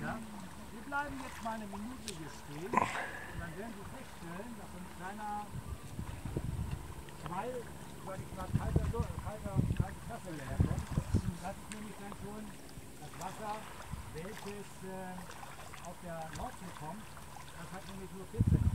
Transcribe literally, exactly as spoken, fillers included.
Ja? Wir bleiben jetzt mal eine Minute hier stehen und dann werden Sie feststellen, dass so ein kleiner Schwall, sag ich mal, kalter, kalter, kaltes Wasser daherkommt. Das ist nämlich dann schon das Wasser, welches äh, auf der Nordsee kommt. Das hat nämlich nur vierzehn